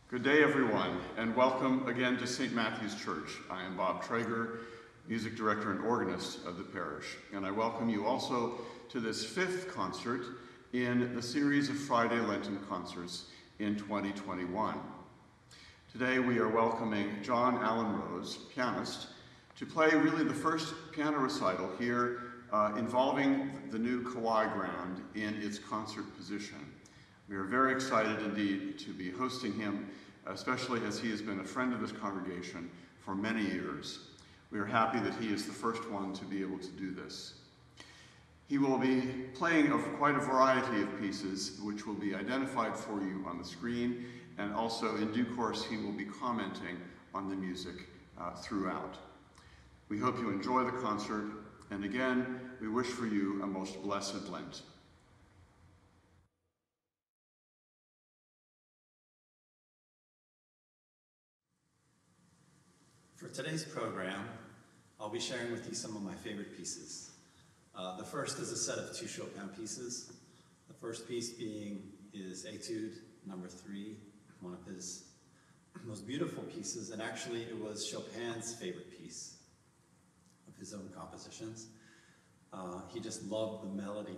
Good day, everyone, and welcome again to St. Matthew's Church. I am Bob Traeger, music director and organist of the parish, and I welcome you also to this fifth concert in the series of Friday Lenten concerts in 2021. Today we are welcoming John Allen Rose, pianist, to play really the first piano recital here involving the new Kawai ground in its concert position. We are very excited indeed to be hosting him, especially as he has been a friend of this congregation for many years. We are happy that he is the first one to be able to do this. He will be playing of quite a variety of pieces, which will be identified for you on the screen, and also in due course he will be commenting on the music throughout. We hope you enjoy the concert, and again, we wish for you a most blessed Lent. For today's program, I'll be sharing with you some of my favorite pieces. The first is a set of two Chopin pieces. The first piece is Etude, number 3, one of his most beautiful pieces, and actually it was Chopin's favorite piece of his own compositions. He just loved the melody.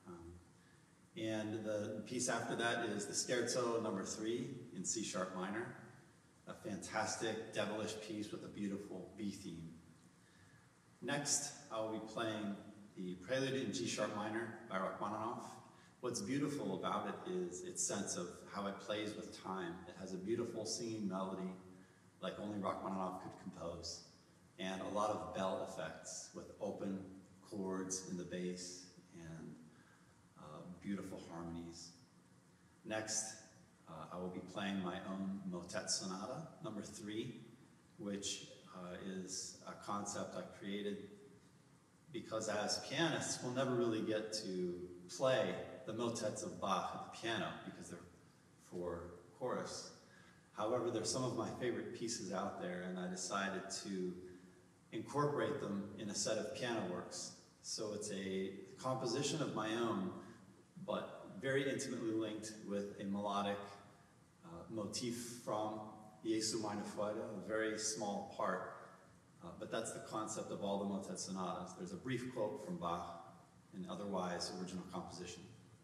And the piece after that is the Scherzo, number 3, in C-sharp minor. A fantastic, devilish piece with a beautiful B theme. Next, I will be playing the Prelude in G-sharp minor by Rachmaninoff. What's beautiful about it is its sense of how it plays with time. It has a beautiful singing melody like only Rachmaninoff could compose, and a lot of bell effects with open chords in the bass and beautiful harmonies. Next, I will be playing my own Motet-Sonata, number 3, which is a concept I created because as pianists, we'll never really get to play the motets of Bach at the piano because they're for chorus. However, they're some of my favorite pieces out there, and I decided to incorporate them in a set of piano works. So it's a composition of my own, but very intimately linked with a melodic motif from Jesu, Meine, Freude, a very small part, but that's the concept of all the Motet-Sonatas. There's a brief quote from Bach, and otherwise original composition.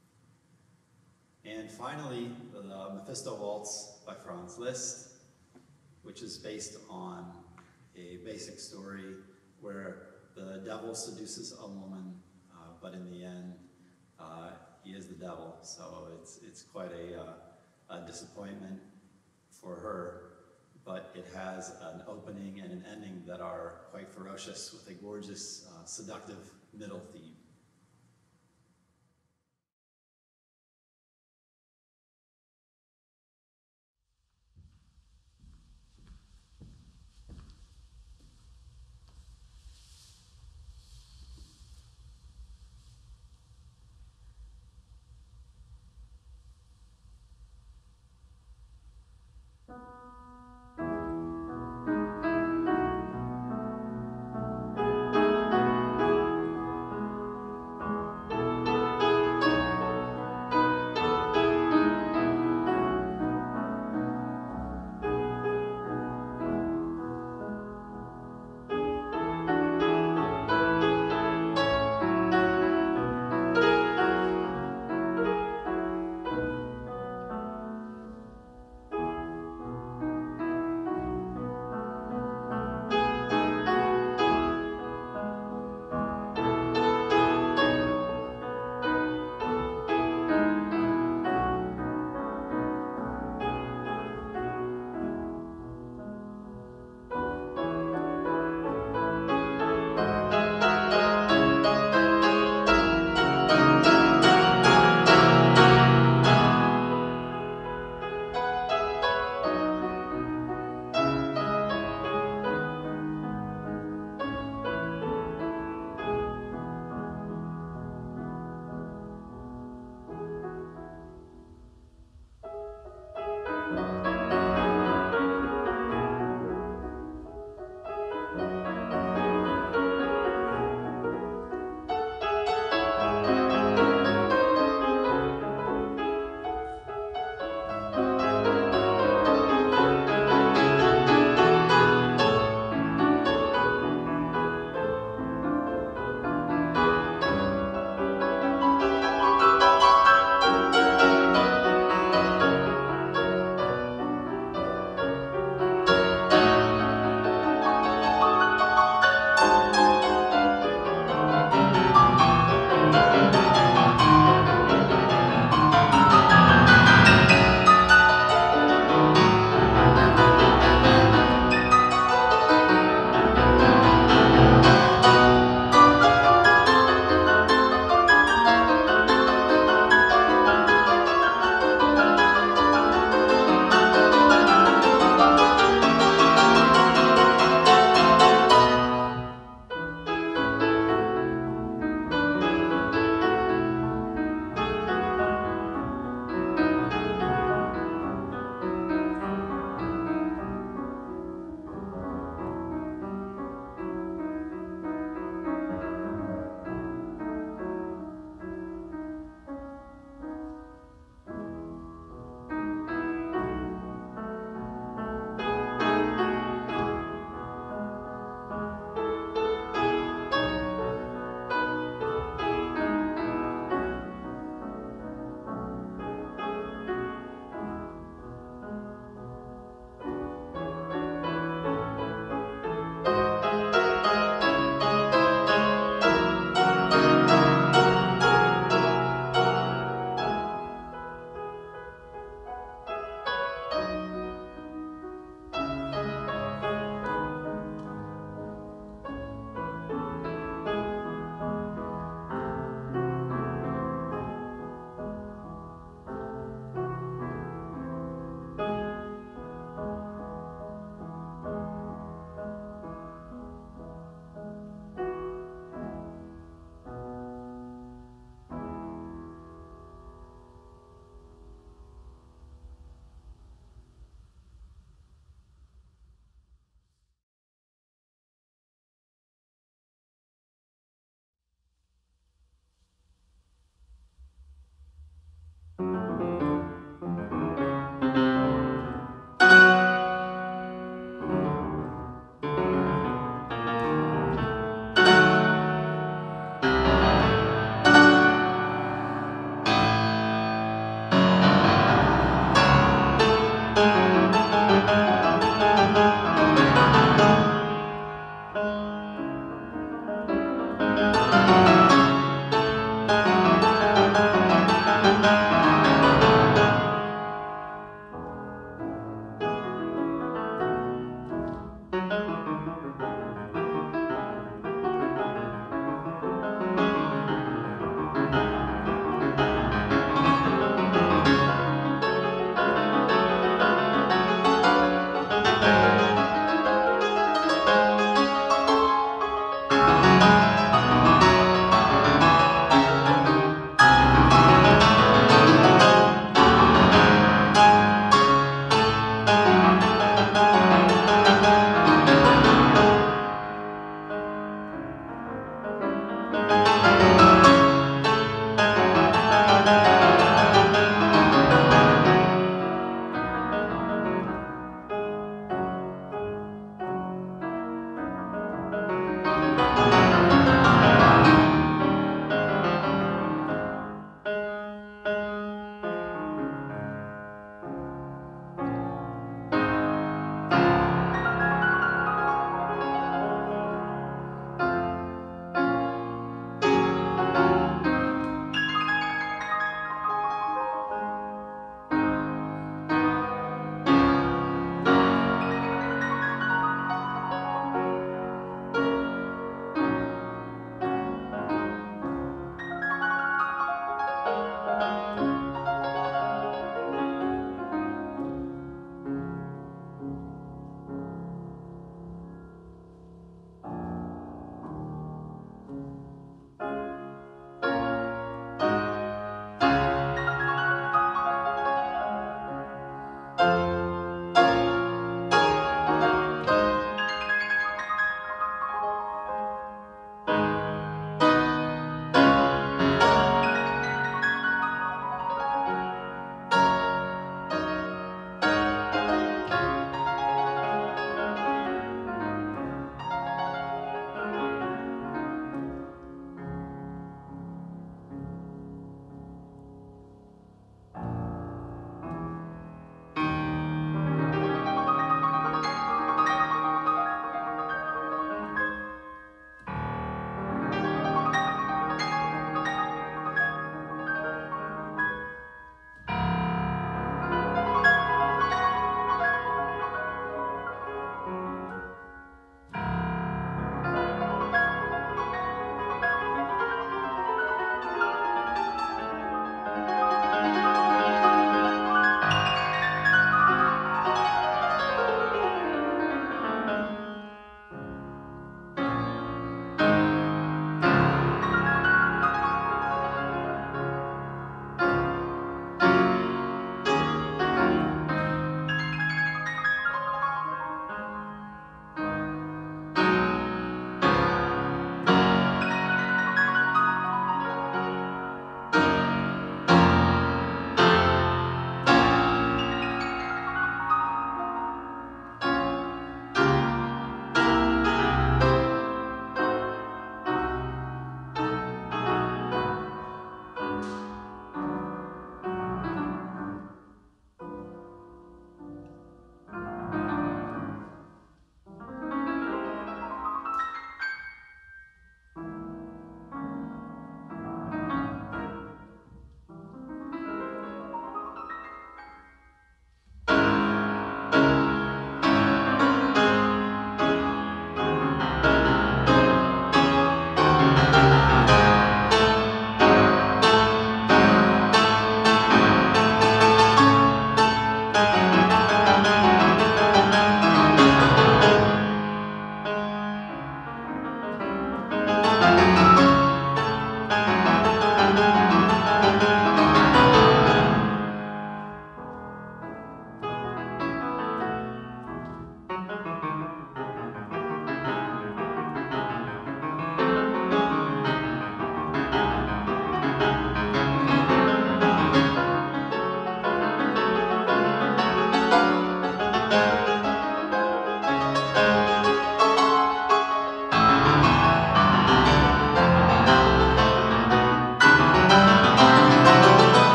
And finally, the Mephisto Waltz by Liszt, which is based on a basic story where the devil seduces a woman, but in the end, he is the devil. So it's quite a disappointment for her, but it has an opening and an ending that are quite ferocious with a gorgeous, seductive middle theme.